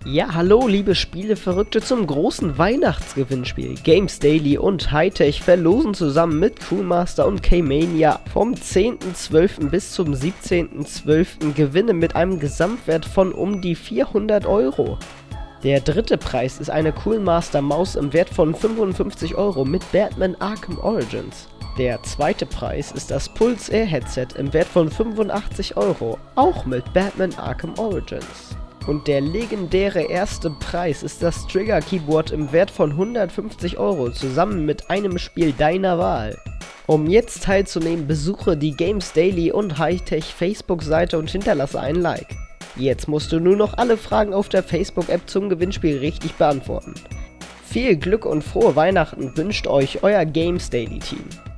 Ja, hallo liebe Spieleverrückte zum großen Weihnachtsgewinnspiel. Games Daily und Hightech verlosen zusammen mit Crewmaster und K-Mania vom 10.12. bis zum 17.12. Gewinne mit einem Gesamtwert von um die 400 €. Der dritte Preis ist eine Crewmaster Maus im Wert von 55 € mit Batman Arkham Origins. Der zweite Preis ist das Pulse Air Headset im Wert von 85 €, auch mit Batman Arkham Origins. Und der legendäre erste Preis ist das Trigger Keyboard im Wert von 150 € zusammen mit einem Spiel deiner Wahl. Um jetzt teilzunehmen, besuche die Games Daily und Hightech Facebook-Seite und hinterlasse ein Like. Jetzt musst du nur noch alle Fragen auf der Facebook-App zum Gewinnspiel richtig beantworten. Viel Glück und frohe Weihnachten wünscht euch euer Games Daily Team.